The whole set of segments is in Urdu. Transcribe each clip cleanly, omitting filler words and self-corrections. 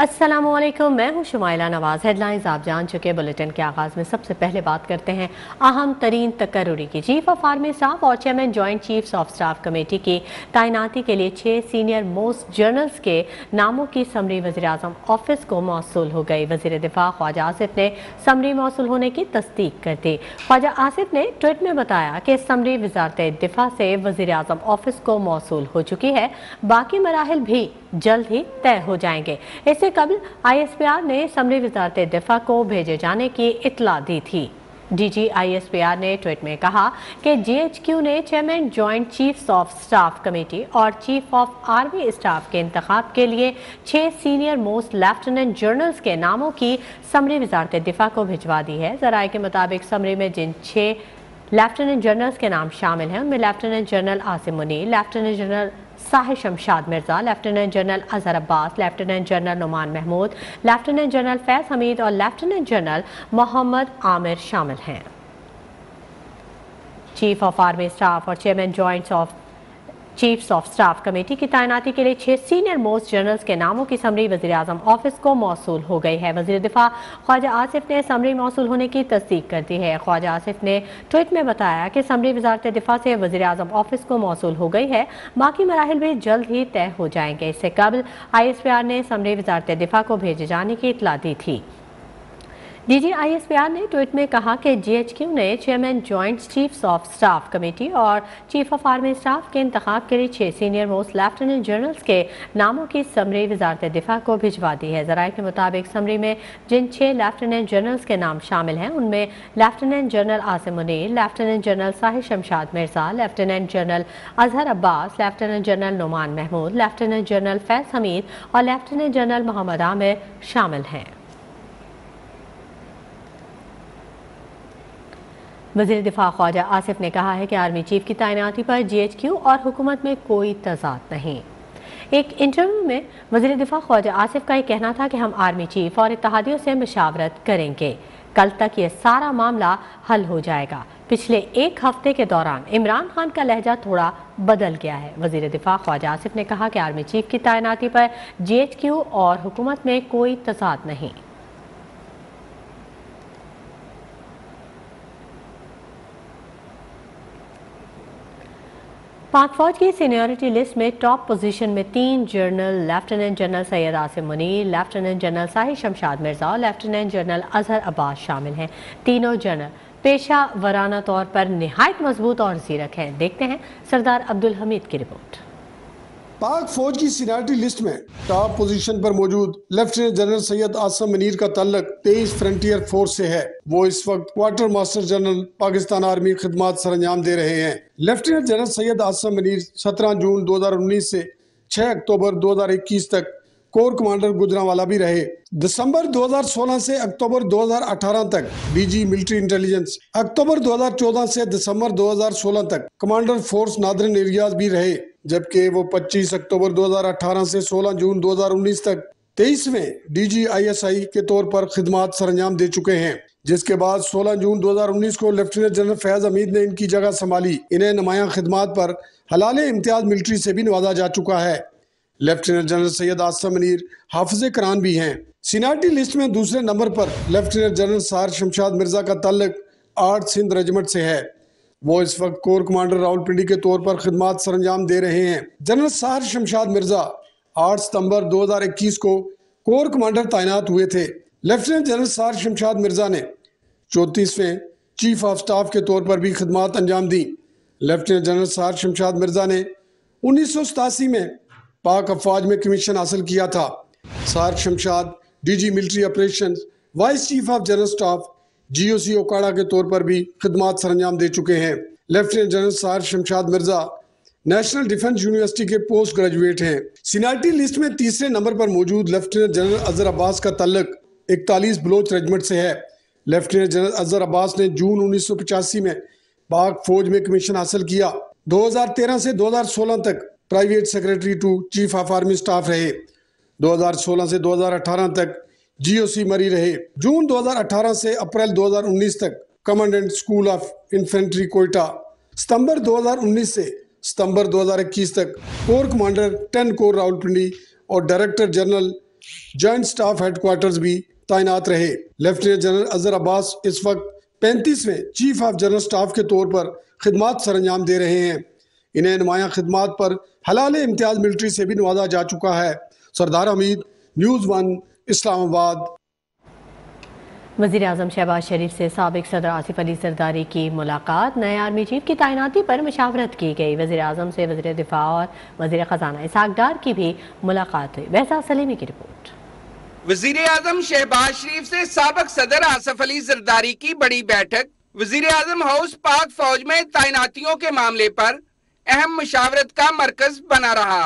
अस्सलामुअलैकुम, मैं हूं शुमाइला नवाज। हेडलाइंस आप जान चुके। बुलेटिन के आगाज में सबसे पहले बात करते हैं अहम तरीन तकर्रुरी की। चीफ ऑफ आर्मी स्टाफ और chairman joint chiefs of staff committee की तैनाती के लिए 6 सीनियर मोस्ट जनरल्स के नामों की समरी वज़ीर आज़म ऑफिस को मौसूल हो गई। वज़ीर दिफा ख्वाजा आसिफ ने समरी मौसूल होने की तस्दीक कर दी। ख्वाजा आसिफ ने ट्वीट में बताया कि समरी वज़ारत दिफा से वज़ीर आज़म ऑफिस को मौसूल हो चुकी है, बाकी मराहिल भी जल्द ही तय हो जाएंगे। इससे कबल ISPR ने समरी वज़ारत दिफा को भेजे जाने की इत्तला दी थी। DG ISPR ने ट्वीट में कहा कि GHQ ने chairman joint chiefs of staff committee और चीफ ऑफ आर्मी स्टाफ के इंतखाब के लिए 6 सीनियर मोस्ट लेफ्टिनेंट जनरल्स के नामों की समरी वज़ारत दिफा को भिजवा दी है। ज़राए के मुताबिक समरी में जिन 6 लेफ्टिनेंट जनरल्स के नाम शामिल हैं उनमें lieutenant general Asim Munir, lieutenant general Sahir Shamshad Mirza, lieutenant general Azhar Abbas, lieutenant general Nauman Mahmood, lieutenant general Faiz Hameed और लेफ्टिनेंट जनरल मोहम्मद आमिर शामिल हैं। चीफ ऑफ आर्मी स्टाफ और chairman joint of chiefs of staff committee की तैनाती के लिए 6 सीनियर मोस्ट जनरल्स के नामों की समरी वज़ीर आज़म ऑफिस को मौसूल हो गई है। वज़ीर दिफा ख्वाजा आसिफ ने समरी मौसूल होने की तस्दीक कर दी है। ख्वाजा आसिफ ने ट्वीट में बताया कि समरी वज़ारत दिफा से वज़ीर आज़म ऑफिस को मौसूल हो गई है, बाकी मराहिल भी जल्द ही तय हो जाएंगे। इससे कबल ISPR ने समरी वज़ारत दिफा को भेजे जाने की इत्तला दी थी। DG ISPR ने ट्वीट में कहा कि GHQ ने chairman joint chiefs of staff committee और चीफ ऑफ आर्मी स्टाफ के इंतखाब के लिए 6 सीनियर मोस्ट लेफ्टिनेंट जनरल्स के नामों की समरी वज़ारत दिफा को भिजवा दी है। ज़राए के मुताबिक समरी में जिन 6 लेफ्टिनेंट जनरल्स के नाम शामिल हैं उनमें lieutenant general Asim Munir, lieutenant general Sahir Shamshad Mirza, lieutenant general Azhar Abbas, lieutenant general Nauman Mahmood, lieutenant general Faiz Hameed और लेफ्टिनेंट जनरल मोहम्मद आमिर शामिल हैं। वज़ीर दिफा ख्वाजा आसिफ ने कहा है कि आर्मी चीफ की तैनाती पर GHQ और हुकूमत में कोई तज़ाद नहीं। एक इंटरव्यू में वज़ीर दिफा ख्वाजा आसिफ का ये कहना था कि हम आर्मी चीफ और इत्तेहादियों से मशावरत करेंगे, कल तक ये सारा मामला हल हो जाएगा। पिछले एक हफ्ते के दौरान इमरान खान का लहजा थोड़ा बदल गया है। वज़ीर दिफा ख्वाजा आसिफ ने कहा कि आर्मी चीफ की तैनाती पर GHQ और हुकूमत में कोई तज़ाद नहीं। पाक फौज की सीनियरिटी लिस्ट में टॉप पोजीशन में 3 जनरल, lieutenant general Syed Asim Munir, lieutenant general Sahir Shamshad Mirza और लेफ्टिनेंट जनरल अजहर अब्बास शामिल हैं। तीनों जनरल पेशा वराना तौर पर निहायत मजबूत और ज़ीरक हैं। देखते हैं सरदार अब्दुल हमीद की रिपोर्ट। पाक फौज की सीनियरिटी लिस्ट में टॉप पोजीशन पर मौजूद लेफ्टिनेंट जनरल सैयद आसिम मुनीर का ताल्लुक 23 फ्रंटियर फोर्स से है। वो इस वक्त quartermaster general Pakistan army खिदमत सर अंजाम दे रहे हैं। लेफ्टिनेंट जनरल सैयद आसिम मुनीर 17 जून 2019 से 6 अक्टूबर 2021 तक कोर कमांडर गुजरांवाला भी रहे। दिसंबर 2016 से अक्टूबर 2018 तक DG मिलिट्री इंटेलिजेंस, अक्टूबर 2014 से दिसंबर 2016 तक कमांडर फोर्स नादरन एरियाज भी रहे, जबकि वो 25 अक्टूबर 2018 से 16 जून 2019 तक 23वें DG ISI के तौर पर खिदमत सरंजाम दे चुके हैं। जिसके बाद 16 जून 2019 को लेफ्टिनेंट जनरल फैज हमीद ने इनकी जगह संभाली। इन्हें नुमायां खिदमत पर हलाले इम्तियाज मिलिट्री से भी नवाजा जा चुका है। लेफ्टिनेंट जनरल सैयद आसिम मुनीर हाफिज़े कुरान भी हैं। सीनियरिटी लिस्ट में दूसरे नंबर पर लेफ्टिनेंट जनरल साहिर शमशाद मिर्जा का ताल्लुक 8 सिंध रेजिमेंट से है। वो इस वक्त कोर कमांडर रावलपिंडी के तौर पर खिदमत सरंजाम दे रहे हैं। जनरल साहिर शमशाद मिर्जा 8 सितंबर 2021 को कोर कमांडर तैनात हुए थे। लेफ्टिनेंट जनरल साहिर शमशाद मिर्जा ने 34वें चीफ ऑफ स्टाफ के तौर पर भी खिदमत अंजाम दी। लेफ्टिनेंट जनरल साहिर शमशाद मिर्जा ने 1987 में पाक अफवाज में कमीशन हासिल किया था। Sahir Shamshad DG military operation, vice chief of general staff GOC Okara के तौर पर भी खिदमत सरंजाम दे चुके हैं। Lieutenant general Sahir Shamshad Mirza national defence university के पोस्ट ग्रेजुएट हैं। सीनियरिटी लिस्ट में तीसरे नंबर पर मौजूद लेफ्टिनेंट जनरल अजहर अब्बास का ताल्लुक 41 बलोच रेजिमेंट से है। लेफ्टिनेंट जनरल अजहर अब्बास ने जून 1985 में पाक फौज में कमीशन हासिल किया। 2013 से 2016 तक private secretary to chief of army staff रहे। 2016 से 2018 तक GOC मरी रहे। जून 2018 से अप्रैल 2019 तक commandant school of infantry Quetta. सितंबर 2019 से सितंबर 2021 तक कोर कमांडर 10 कोर रावलपिंडी और director general joint staff headquarters بھی تعینات رہے۔ لیفٹیننٹ جنرل اظہر عباس اس وقت 35ویں چیف آف جنرل سٹاف کے طور پر خدمات سر انجام دے رہے ہیں۔ انہیں نمایاں خدمات پر حلال امتیاز ملٹری سے بھی نوازا جا چکا ہے۔ سردار حمید، نیوز ون، اسلام آباد۔ وزیر اعظم شہباز شریف سے سابق صدر آصف علی زرداری کی ملاقات، نئے آرمی چیف کی تعیناتی پر مشاورت کی گئی۔ وزیر اعظم سے وزیر دفاع اور وزیر خزانہ اسحاق ڈار کی بھی ملاقات ہوئی۔ بہزاد سلیمی کی رپورٹ۔ وزیر اعظم شہباز شریف سے سابق صدر آصف علی زرداری کی بڑی بیٹھک۔ وزیر اعظم ہاؤس پاک فوج میں تعیناتیوں کے معاملے پر اہم مشاورت کا مرکز بنا رہا۔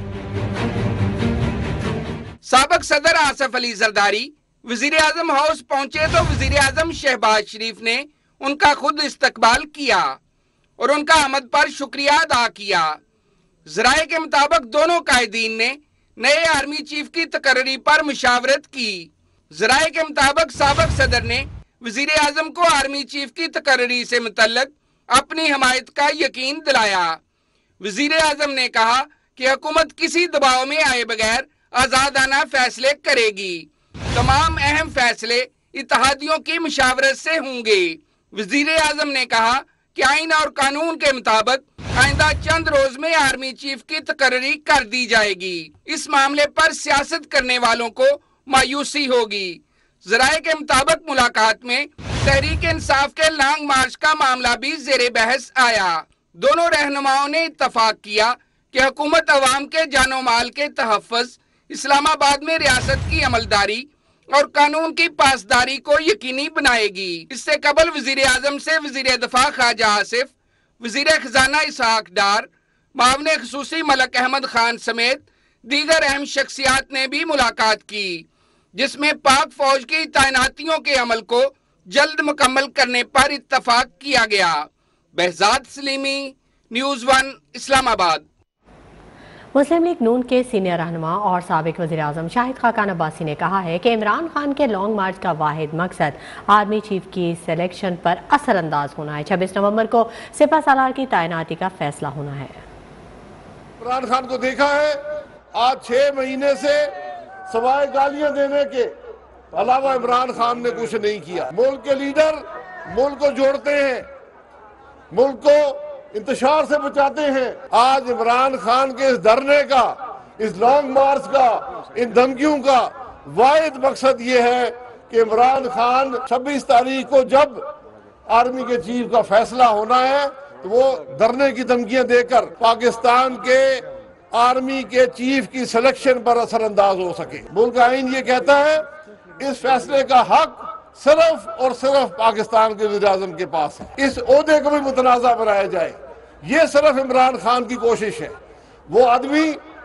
سابق صدر آصف علی زرداری وزیر اعظم ہاؤس پہنچے تو وزیر اعظم شہباز شریف نے ان کا خود استقبال کیا اور ان کا آمد پر شکریہ ادا کیا۔ ذرائع کے مطابق دونوں قائدین نے نئے آرمی چیف کی تقرری پر مشاورت کی۔ ذرائع کے مطابق سابق صدر نے وزیر اعظم کو آرمی چیف کی تقرری سے متعلق اپنی حمایت کا یقین دلایا۔ وزیر اعظم نے کہا کہ حکومت کسی دباؤ میں آئے بغیر آزادانہ فیصلے کرے گی۔ تمام اہم فیصلے اتحادیوں کی مشاورت سے ہوں گے۔ وزیر اعظم نے کہا کہ آئین اور قانون کے مطابق آئندہ چند روز میں آرمی چیف کی تقرری کر دی جائے گی۔ اس معاملے پر سیاست کرنے والوں کو مایوسی ہوگی۔ ذرائع کے مطابق ملاقات میں تحریک انصاف کے لانگ مارچ کا معاملہ بھی زیر بحث آیا۔ دونوں رہنماؤں نے اتفاق کیا کہ حکومت عوام کے جان و مال کے تحفظ، اسلام آباد میں ریاست کی عملداری اور قانون کی پاسداری کو یقینی بنائے گی۔ اس سے قبل وزیر اعظم سے وزیر دفاع خواجہ آصف، وزیر خزانہ اسحاق ڈار، معاون خصوصی ملک احمد خان سمیت دیگر اہم شخصیات نے بھی ملاقات کی، جس میں پاک فوج کی تعیناتیوں کے عمل کو جلد مکمل کرنے پر اتفاق کیا گیا۔ بہزاد سلیمی، نیوز ون، اسلام آباد۔ مسلم لیگ نون کے سینئر رہنما اور سابق وزیر اعظم شاہد خاقان عباسی نے کہا ہے کہ عمران خان کے لانگ مارچ کا واحد مقصد آرمی چیف کی سلیکشن پر اثر انداز ہونا ہے۔ 26 نومبر کو سپہ سالار کی تعیناتی کا فیصلہ ہونا ہے۔ عمران خان کو دیکھا ہے، آج 6 مہینے سے سوائے گالیاں دینے کے علاوہ عمران خان نے کچھ نہیں کیا۔ ملک کے لیڈر ملک کو جوڑتے ہیں، ملک کو انتشار سے بچاتے ہیں۔ آج عمران خان کے اس دھرنے کا، اس لانگ مارچ کا، ان دھمکیوں کا واحد مقصد یہ ہے کہ عمران خان 26 تاریخ کو جب آرمی کے چیف کا فیصلہ ہونا ہے تو وہ دھرنے کی دھمکیاں دے کر پاکستان کے آرمی کے چیف کی سلیکشن پر اثر انداز ہو سکے۔ ملک کا آئین یہ کہتا ہے اس فیصلے کا حق صرف اور صرف پاکستان کے وزیر اعظم کے پاس ہے۔ اس عہدے کو بھی متنازع بنایا جائے، یہ صرف عمران خان کی کوشش ہے۔ وہ آدمی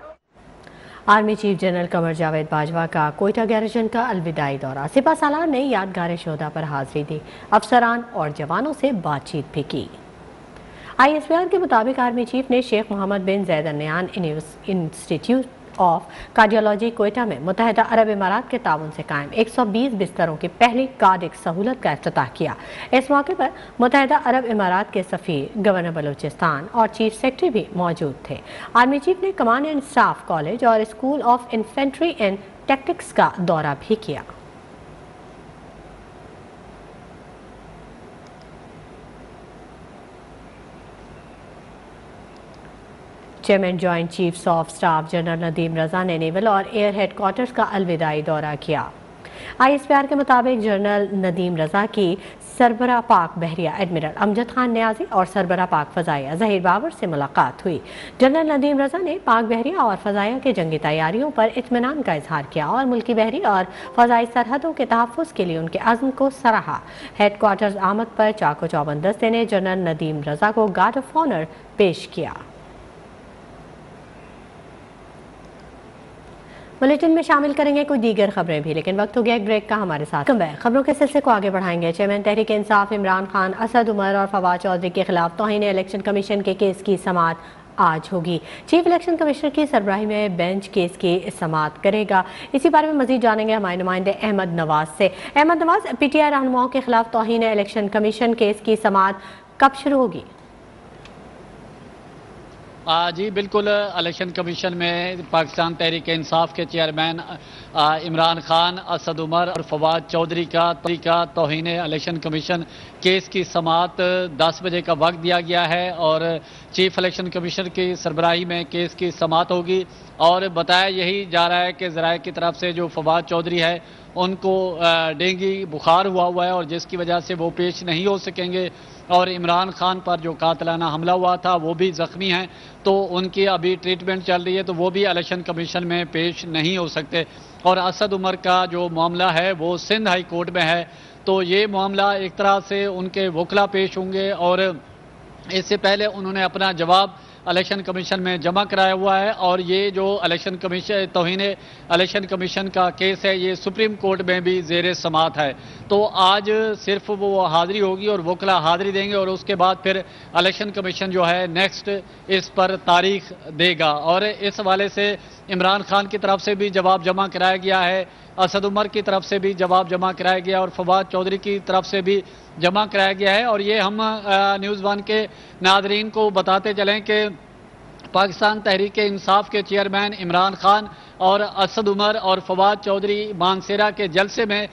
army chief general Qamar Javed Bajwa کا کوئٹہ گیریژن کا الوداعی دورہ۔ سپہ سالار نے یادگار شہداء پر حاضری دی، افسران اور جوانوں سے بات چیت بھی کی۔ ISPR کے مطابق آرمی چیف نے شیخ محمد bin Zayed al Nahyan institute of cardiology Quetta میں متحدہ عرب امارات کے تعاون سے قائم 120 بستروں کی پہلی کارڈک سہولت کا افتتاح کیا۔ اس موقع پر متحدہ عرب امارات کے سفیر، گورنر بلوچستان اور چیف سیکرٹری بھی موجود تھے۔ آرمی چیف نے کمانڈ اینڈ اسٹاف کالج اور school of infantry and tactics کا دورہ بھی کیا۔ Chairman joint chiefs of staff general Nadeem Raza نے نیول اور ایئر ہیڈ کوارٹرز کا الوداعی دورہ کیا۔ ISPR کے مطابق جنرل ندیم رضا کی سربراہ پاک بحریہ ایڈمرل امجد خان نیازی اور سربراہ پاک فضائیہ ظہیر باور سے ملاقات ہوئی۔ جنرل ندیم رضا نے پاک بحریہ اور فضائیہ کے جنگی تیاریوں پر اطمینان کا اظہار کیا اور ملکی بحری اور فضائی سرحدوں کے تحفظ کے لیے ان کے عزم کو سراہا۔ ہیڈ کوارٹرز آمد پر چاق و چوبند دستے نے جنرل ندیم رضا کو گارڈ آف آنر پیش کیا۔ بلیٹن میں شامل کریں گے کوئی دیگر خبریں بھی، لیکن وقت ہو گیا ایک بریک کا۔ ہمارے ساتھ خبروں کے سلسلے کو آگے بڑھائیں گے۔ چیئرمین تحریک انصاف عمران خان، اسد عمر اور فواد چودھری کے خلاف توہین الیکشن کمیشن کے کیس کی سماعت آج ہوگی۔ چیف الیکشن کمشنر کی سربراہی میں بینچ کیس کی سماعت کرے گا۔ اسی بارے میں مزید جانیں گے ہمارے نمائندے احمد نواز سے۔ احمد نواز، PTI رہنماؤں کے خلاف توہین الیکشن کمیشن کیس کی سماعت کب شروع ہوگی؟ جی بالکل، الیکشن کمیشن میں پاکستان تحریک انصاف کے چیئرمین عمران خان، اسد عمر اور فواد چودھری کا توہین الیکشن کمیشن کیس کی سماعت 10 بجے کا وقت دیا گیا ہے اور چیف الیکشن کمیشن کی سربراہی میں کیس کی سماعت ہوگی۔ اور بتایا یہی جا رہا ہے کہ ذرائع کی طرف سے جو فواد چودھری ہے ان کو ڈینگی بخار ہوا ہے اور جس کی وجہ سے وہ پیش نہیں ہو سکیں گے، اور عمران خان پر جو قاتلانہ حملہ ہوا تھا وہ بھی زخمی ہیں، تو ان کی ابھی ٹریٹمنٹ چل رہی ہے، تو وہ بھی الیکشن کمیشن میں پیش نہیں ہو سکتے۔ اور اسد عمر کا جو معاملہ ہے وہ سندھ ہائی کورٹ میں ہے، تو یہ معاملہ ایک طرح سے ان کے وکلا پیش ہوں گے، اور اس سے پہلے انہوں نے اپنا جواب الیکشن کمیشن میں جمع کرایا ہوا ہے، اور یہ جو الیکشن کمیشن توہین الیکشن کمیشن کا کیس ہے یہ سپریم کورٹ میں بھی زیر سماعت ہے۔ تو آج صرف وہ حاضری ہوگی اور وکلا حاضری دیں گے، اور اس کے بعد پھر الیکشن کمیشن جو ہے نیکسٹ اس پر تاریخ دے گا۔ اور اس حوالے سے عمران خان کی طرف سے بھی جواب جمع کرایا گیا ہے، اسد عمر کی طرف سے بھی جواب جمع کرایا گیا اور فواد چودھری کی طرف سے بھی جمع کرایا گیا ہے۔ اور یہ ہم نیوز ون کے ناظرین کو بتاتے چلیں کہ پاکستان تحریک انصاف کے چیئرمین عمران خان اور اسد عمر اور فواد چودھری مانگسیرا کے جلسے میں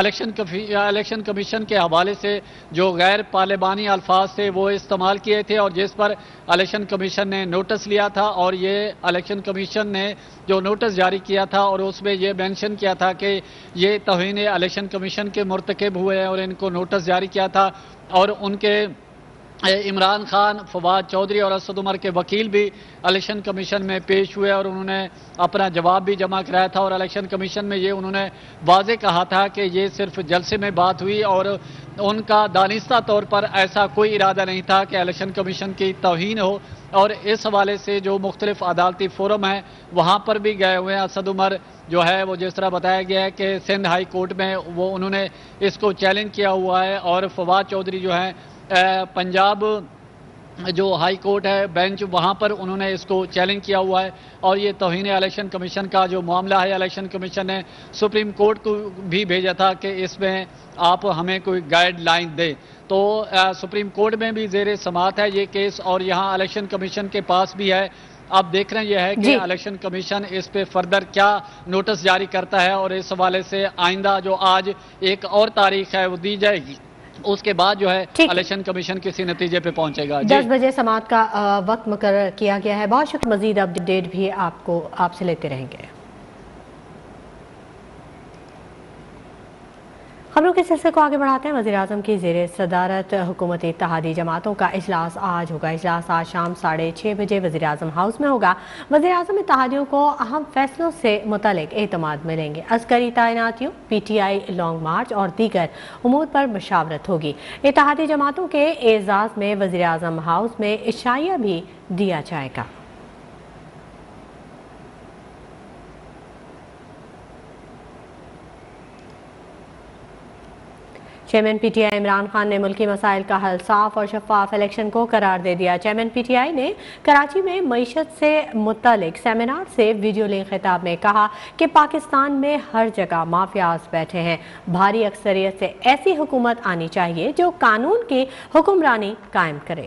الیکشن کمیشن کے حوالے سے جو غیر پارلیمانی الفاظ تھے وہ استعمال کیے تھے، اور جس پر الیکشن کمیشن نے نوٹس لیا تھا، اور یہ الیکشن کمیشن نے جو نوٹس جاری کیا تھا اور اس میں یہ مینشن کیا تھا کہ یہ توہین الیکشن کمیشن کے مرتکب ہوئے ہیں اور ان کو نوٹس جاری کیا تھا، اور ان کے عمران خان، فواد چودھری اور اسد عمر کے وکیل بھی الیکشن کمیشن میں پیش ہوئے اور انہوں نے اپنا جواب بھی جمع کرایا تھا، اور الیکشن کمیشن میں یہ انہوں نے واضح کہا تھا کہ یہ صرف جلسے میں بات ہوئی اور ان کا دانستہ طور پر ایسا کوئی ارادہ نہیں تھا کہ الیکشن کمیشن کی توہین ہو۔ اور اس حوالے سے جو مختلف عدالتی فورم ہیں وہاں پر بھی گئے ہوئے ہیں۔ اسد عمر جو ہے وہ جس طرح بتایا گیا ہے کہ سندھ ہائی کورٹ میں وہ انہوں نے اس کو چیلنج کیا ہوا ہے، اور فواد چودھری جو ہیں پنجاب جو ہائی کورٹ ہے بینچ وہاں پر انہوں نے اس کو چیلنج کیا ہوا ہے، اور یہ توہین الیکشن کمیشن کا جو معاملہ ہے الیکشن کمیشن نے سپریم کورٹ کو بھی بھیجا تھا کہ اس میں آپ ہمیں کوئی گائیڈ لائن دیں، تو سپریم کورٹ میں بھی زیر سماعت ہے یہ کیس، اور یہاں الیکشن کمیشن کے پاس بھی ہے۔ اب دیکھ رہے ہیں یہ ہے کہ الیکشن کمیشن اس پہ فردر کیا نوٹس جاری کرتا ہے، اور اس حوالے سے آئندہ جو آج ایک اور تاریخ ہے وہ دی جائے گی، اس کے بعد جو ہے الیکشن کمیشن کسی نتیجے پہ پہنچے گا۔ 10 بجے سماعت کا وقت مقرر کیا گیا ہے۔ بہت شکریہ، مزید اپڈیٹ بھی آپ سے لیتے رہیں گے۔ خبروں کے سلسلے کو آگے بڑھاتے ہیں۔ وزیراعظم کی زیر صدارت حکومتی اتحادی جماعتوں کا اجلاس آج ہوگا۔ اجلاس آج شام 6:30 بجے وزیراعظم ہاؤس میں ہوگا۔ وزیراعظم اتحادیوں کو اہم فیصلوں سے متعلق اعتماد ملیں گے۔ عسکری تعیناتیوں، P T I long march اور دیگر امور پر مشاورت ہوگی۔ اتحادی جماعتوں کے اعزاز میں وزیراعظم ہاؤس میں عشائیہ بھی دیا جائے گا۔ Chairman P T I Imran Khan نے ملکی مسائل کا حل صاف اور شفاف الیکشن کو قرار دے دیا۔ چیئرمین پی ٹی آئی نے کراچی میں معیشت سے متعلق سیمینار سے ویڈیو لنک خطاب میں کہا کہ پاکستان میں ہر جگہ مافیاز بیٹھے ہیں، بھاری اکثریت سے ایسی حکومت آنی چاہیے جو قانون کی حکمرانی قائم کرے۔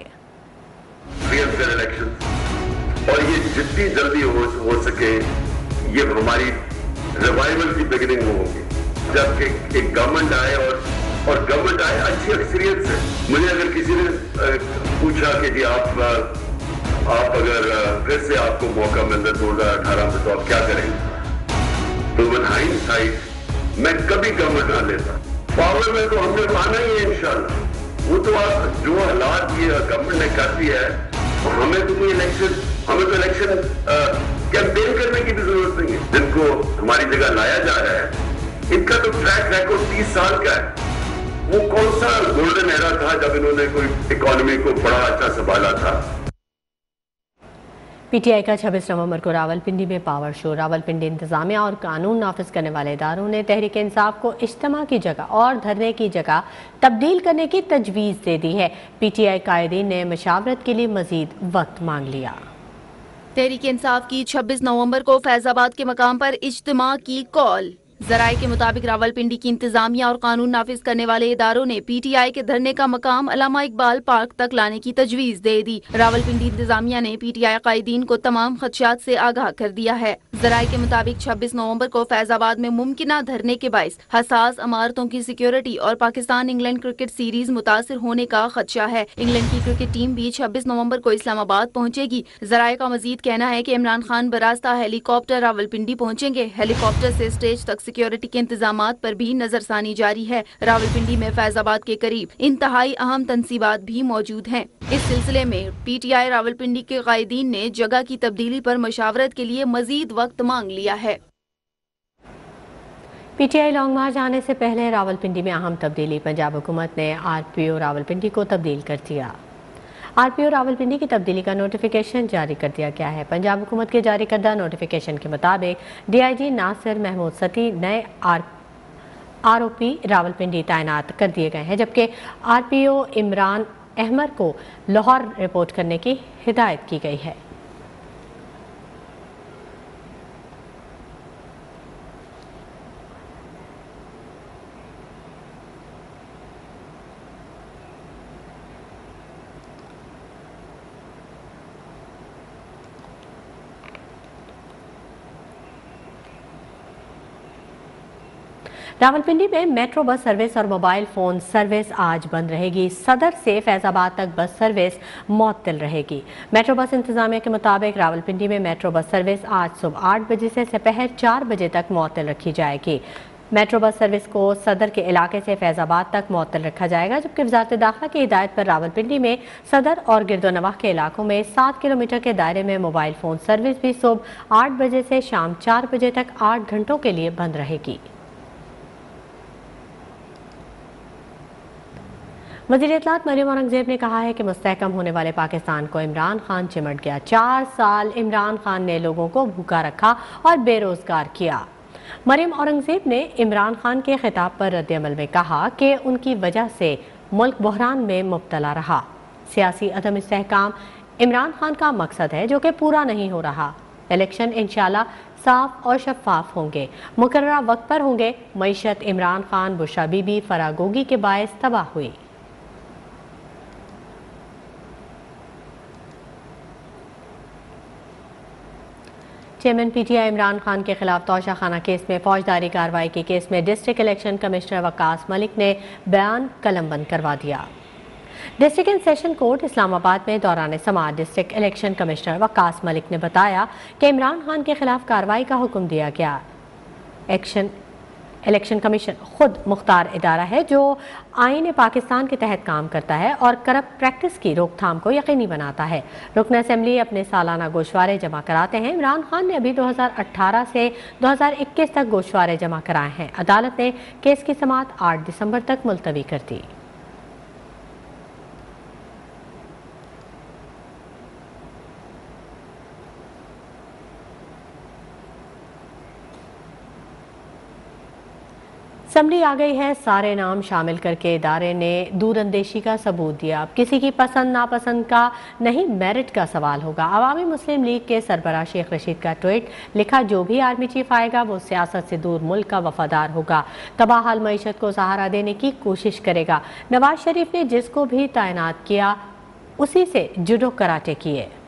اور یہ جتنی جلدی ہو سکے یہ ہماری ریوائول کی بگننگ ہوگی، جب کہ ایک گورنمنٹ آئے اور گورنمنٹ آئے اچھی اکثریت سے۔ مجھے اگر کسی نے پوچھا کہ جی آپ اگر پھر سے آپ کو موقع ملتا 2018 میں تو آپ کیا کریں گے، تو ون ہائنڈ سائڈ میں کبھی گورنمنٹ نہ لیتا۔ پاور میں تو ہم نے آنا ہی ہے انشاءاللہ۔ وہ تو آپ جو حالات یہ گورنمنٹ نے کر دیا ہے، ہمیں تو کوئی الیکشن کیمپین کرنے کی بھی ضرورت نہیں ہے۔ جن کو ہماری جگہ لایا جا رہا ہے ان کا تو ٹریک ریکارڈ 30 سال کا ہے۔ وہ کون سا گولڈن ایرا تھا جب انہوں نے کوئی اکانومی کو بڑا اچھا سنبھالا تھا۔ پی ٹی آئی کا 26 نومبر کو راولپنڈی میں پاور شو۔ راولپنڈی انتظامیہ اور قانون نافذ کرنے والے اداروں نے تحریک انصاف کو اجتماع کی جگہ اور دھرنے کی جگہ تبدیل کرنے کی تجویز دے دی ہے۔ پی ٹی آئی قائدین نے مشاورت کے لیے مزید وقت مانگ لیا۔ تحریک انصاف کی 26 نومبر کو فیض آباد کے مقام پر اجتماع کی کال۔ ذرائع کے مطابق راولپنڈی کی انتظامیہ اور قانون نافذ کرنے والے اداروں نے پی ٹی آئی کے دھرنے کا مقام علامہ اقبال پارک تک لانے کی تجویز دے دی۔ راولپنڈی انتظامیہ نے پی ٹی آئی قائدین کو تمام خدشات سے آگاہ کر دیا ہے۔ ذرائع کے مطابق 26 نومبر کو فیض آباد میں ممکنہ دھرنے کے باعث حساس عمارتوں کی سیکیورٹی اور پاکستان انگلینڈ کرکٹ سیریز متاثر ہونے کا خدشہ ہے۔ انگلینڈ کی کرکٹ ٹیم بھی 26 نومبر کو اسلام آباد پہنچے گی۔ ذرائع کا مزید کہنا ہے کہ عمران خان براستہ ہیلی کاپٹر راولپنڈی پہنچیں گے۔ ہیلی کاپٹر سے اسٹیج تک سیکیورٹی کے انتظامات پر بھی نظر ثانی جاری ہے۔ راولپنڈی میں فیض آباد کے قریب انتہائی اہم تنصیبات بھی موجود ہیں۔ اس سلسلے میں پی ٹی آئی راولپنڈی کے قائدین نے جگہ کی تبدیلی پر مشاورت کے لیے مزید وقت مانگ لیا ہے۔ P T I long march آنے سے پہلے راولپنڈی میں اہم تبدیلی، پنجاب حکومت نے آر پی او راولپنڈی کو تبدیل کر دیا۔ آر پی او راولپنڈی کی تبدیلی کا نوٹیفیکیشن جاری کر دیا گیا ہے۔ پنجاب حکومت کے جاری کردہ نوٹیفیکیشن کے مطابق ڈی آئی جی ناصر محمود ستی نئے آر او پی راولپنڈی تعینات کر دیے گئے ہیں، جبکہ R P O Imran Ahmed کو لاہور رپورٹ کرنے کی ہدایت کی گئی ہے۔ راولپنڈی میں میٹرو بس سروس اور موبائل فون سروس آج بند رہے گی۔ صدر سے فیض آباد تک بس سروس معطل رہے گی۔ میٹرو بس انتظامیہ کے مطابق راولپنڈی میں میٹرو بس سروس آج صبح 8 بجے سے سپہر 4 بجے تک معطل رکھی جائے گی۔ میٹرو بس سروس کو صدر کے علاقے سے فیض آباد تک معطل رکھا جائے گا، جبکہ وزارت داخلہ کی ہدایت پر راولپنڈی میں صدر اور گرد و نواح کے علاقوں میں 7 کلومیٹر کے دائرے میں موبائل فون سروس بھی صبح 8 بجے سے شام 4 بجے تک 8 گھنٹوں کے لیے بند رہے گی۔ وزیر اطلاعات مریم اورنگزیب نے کہا ہے کہ مستحکم ہونے والے پاکستان کو عمران خان چمٹ گیا۔ 4 سال عمران خان نے لوگوں کو بھوکا رکھا اور بے روزگار کیا۔ مریم اورنگزیب نے عمران خان کے خطاب پر رد عمل میں کہا کہ ان کی وجہ سے ملک بحران میں مبتلا رہا۔ سیاسی عدم استحکام عمران خان کا مقصد ہے جو کہ پورا نہیں ہو رہا۔ الیکشن انشاءاللہ صاف اور شفاف ہوں گے، مقررہ وقت پر ہوں گے۔ معیشت عمران خان بشرا بی بی فراگوگی کے باعث تباہ ہوئی۔ Chairman P T I Imran Khan کے خلاف توشہ خانہ کیس میں فوجداری کارروائی کے کیس میں district election commissioner Waqas Malik نے بیان قلم بند کروا دیا۔ District and session court Islamabad میں دوران سماعت district election commissioner Waqas Malik نے بتایا کہ عمران خان کے خلاف کارروائی کا حکم دیا گیا۔ الیکشن کمیشن خود مختار ادارہ ہے جو آئین پاکستان کے تحت کام کرتا ہے اور کرپٹ پریکٹس کی روک تھام کو یقینی بناتا ہے۔ رکن اسمبلی اپنے سالانہ گوشوارے جمع کراتے ہیں۔ عمران خان نے ابھی 2018 سے 2021 تک گوشوارے جمع کرائے ہیں۔ عدالت نے کیس کی سماعت 8 دسمبر تک ملتوی کر دی۔ اسمبلی آ گئی ہے، سارے نام شامل کر کے ادارے نے دور اندیشی کا ثبوت دیا۔ اب کسی کی پسند ناپسند کا نہیں، میرٹ کا سوال ہوگا۔ عوامی مسلم لیگ کے سربراہ شیخ رشید کا ٹویٹ لکھا، جو بھی آرمی چیف آئے گا وہ سیاست سے دور ملک کا وفادار ہوگا، تباہ حال معیشت کو سہارا دینے کی کوشش کرے گا۔ نواز شریف نے جس کو بھی تعینات کیا اسی سے جوڈو کراٹے کیے۔